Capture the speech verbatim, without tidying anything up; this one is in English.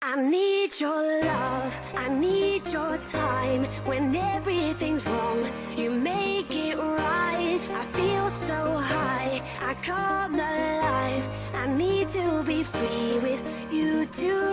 I need your love, I need your time. When everything's wrong, you make it right. I feel so high, I come alive. I need to be free with you too.